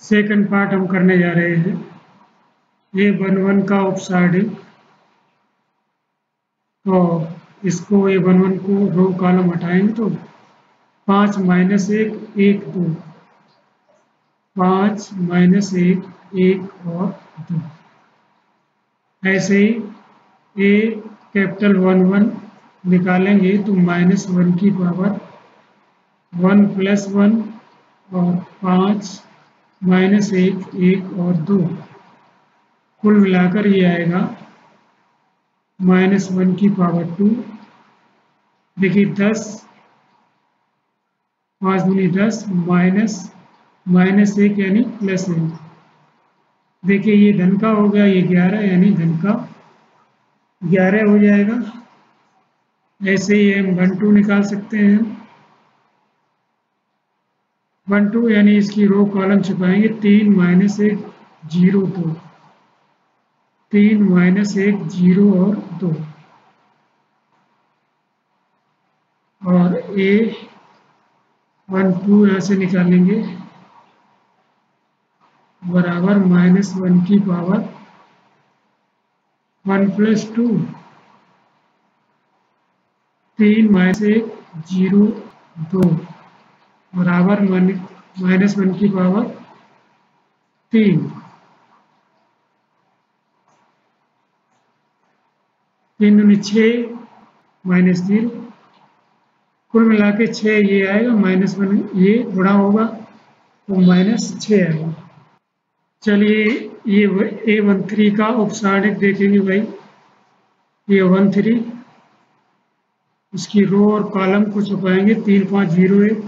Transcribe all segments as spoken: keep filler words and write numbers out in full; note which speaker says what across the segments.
Speaker 1: Second part हम करने जा रहे हैं। ये वन वन का उपसारणिक, तो इसको ये वन वन को रो कॉलम हटाएंगे तो पाँच माइनस एक एक दो, पाँच माइनस एक एक और दो। ऐसे ही ए कैपिटल वन वन निकालेंगे तो माइनस वन की पावर वन प्लस वन और पाँच माइनस एक एक और दो, कुल मिलाकर ये आएगा माइनस वन की पावर टू। देखिए दस, पाँच दूनी दस, माइनस माइनस एक यानी प्लस एक। देखिए ये धन का हो गया, ये ग्यारह यानी धन का ग्यारह हो जाएगा। ऐसे ही हम वन टू निकाल सकते हैं। वन टू यानी इसकी रो कॉलम छुपाएंगे, तीन माइनस एक जीरो दो, तीन माइनस एक जीरो और दो, और ए वन टू यहाँ से निकालेंगे बराबर माइनस वन की पावर वन प्लस टू, तीन माइनस एक जीरो दो बराबर माइनस वन की पावर तीन, तीन दूनी छः माइनस जीरो, कुल मिला के छः ये आएगा, माइनस वन ये गुणा होगा तो माइनस छः आएगा। चलिए ये ए वन थ्री का उपसारणिक देखेंगे भाई। ये वन थ्री, उसकी रो और कॉलम को छुपाएंगे, तीन पाँच जीरो एक।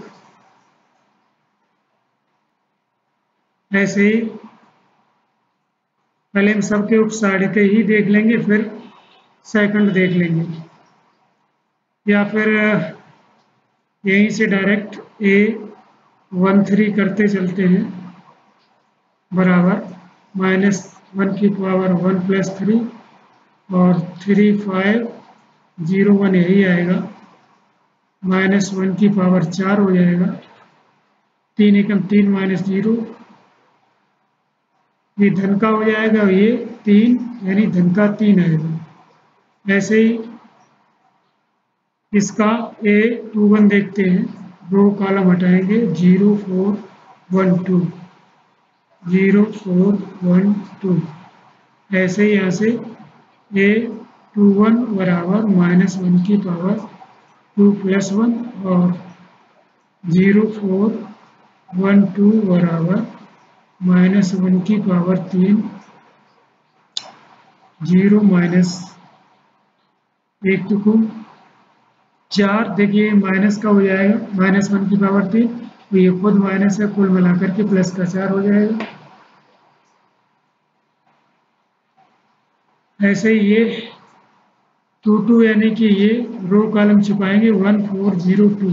Speaker 1: ऐसे ही पहले हम सबके उपसारणिक ही देख लेंगे, फिर सेकंड देख लेंगे, या फिर यहीं से डायरेक्ट ए वन थ्री करते चलते हैं बराबर माइनस वन की पावर वन प्लस थ्री और थ्री फाइव जीरो वन यही आएगा, माइनस वन की पावर चार हो जाएगा, तीन एकम तीन माइनस जीरो, ये धन का हो जाएगा, ये तीन यानी धन का तीन आएगा। ऐसे ही इसका ए टू वन देखते हैं, रो कॉलम हटाएंगे, zero four one two, zero four one two. ऐसे ही यहाँ से ए टू वन बराबर माइनस वन की पावर टू प्लस वन और जीरो फोर वन टू बराबर माइनस वन की पावर तीन, जीरो माइनस एक टू चार। देखिए माइनस का हो जाएगा, माइनस वन की पावर तीन, तो ये खुद माइनस है, कुल मिलाकर के प्लस का चार हो जाएगा। ऐसे ही ये टू टू यानी कि ये रो कॉलम छुपाएंगे, one four zero two,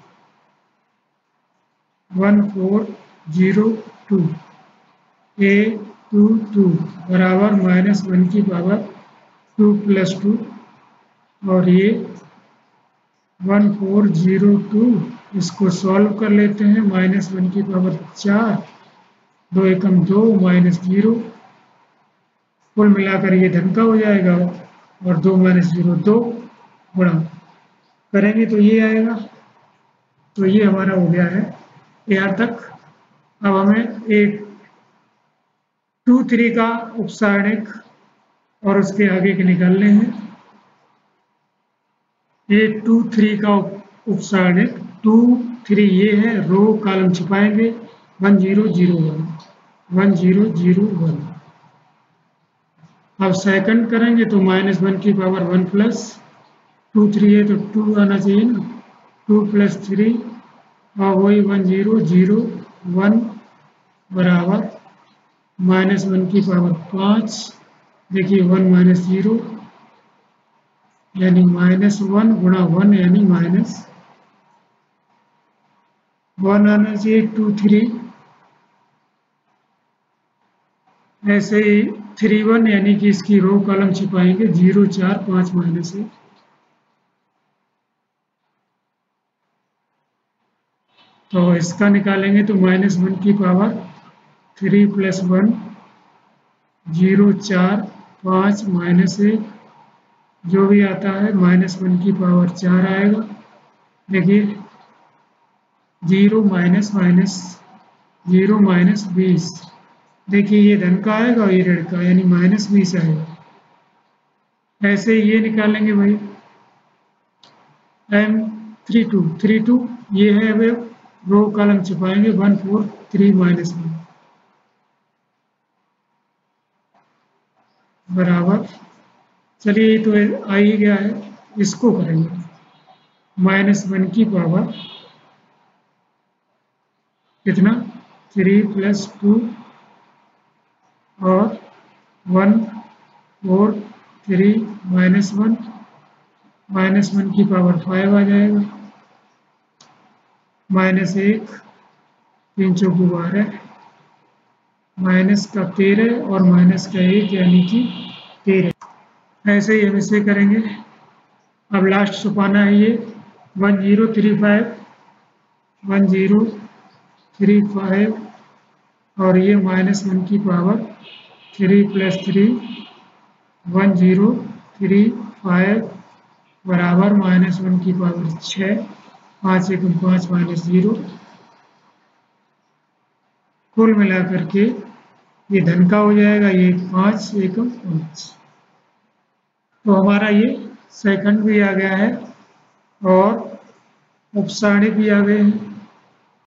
Speaker 1: one four zero two, A two two बराबर माइनस वन की पावर टू प्लस टू, और ये वन फोर जीरो टू, इसको सॉल्व कर लेते हैं, माइनस वन की पावर चार, दो एकम दो माइनस जीरो, कुल मिलाकर ये धन का हो जाएगा, और दो माइनस जीरो दो, गुणा करेंगे तो ये आएगा। तो ये हमारा हो गया है यहाँ तक। अब हमें एक टू थ्री का उपसारणिक और उसके आगे के निकालने हैं। ये टू थ्री का उपसारणिक, टू थ्री ये है, रो कॉलम छुपाएंगे, one zero zero one, one zero zero one. अब सेकंड करेंगे तो माइनस वन की power one plus two three है तो टू आना चाहिए ना, टू प्लस थ्री और वही वन जीरो जीरो वन बराबर माइनस वन की पावर पाँच। देखिए वन माइनस जीरो यानी माइनस वन गुणा वन यानी माइनस वन आना चाहिए, टू थ्री। ऐसे ही थ्री वन यानी कि इसकी रो कॉलम छिपाएंगे, जीरो चार पाँच माइनस एक, तो इसका निकालेंगे तो माइनस वन की power three plus one zero चार पाँच माइनस एक जो भी आता है माइनस वन की पावर चार आएगा। देखिए zero minus minus zero minus बीस, देखिए ये धन का आएगा और ये ऋण का यानी माइनस बीस आएगा। ऐसे ये निकालेंगे भाई M three two three two ये है वे रो कॉलम छुपाएंगे one four three minus one बराबर, चलिए ये तो आ ही गया है, इसको करेंगे माइनस वन की पावर कितना थ्री प्लस टू और one four three minus one minus one की पावर फाइव आ जाएगा, माइनस एक तीन चौकी बारह माइनस का तेरह और माइनस का एक यानी कि तेरह। ऐसे ही हम इसे करेंगे। अब लास्ट छुपाना है ये one zero three five one zero three five और ये माइनस वन की power three plus three one zero three five बराबर माइनस वन की पावर छः पाँच एकम पाँच माइनस जीरो, कुल मिलाकर के ये धन का हो जाएगा ये पाँच एकम पाँच। तो हमारा ये सेकंड भी आ गया है और उपसारणी भी आ गए हैं।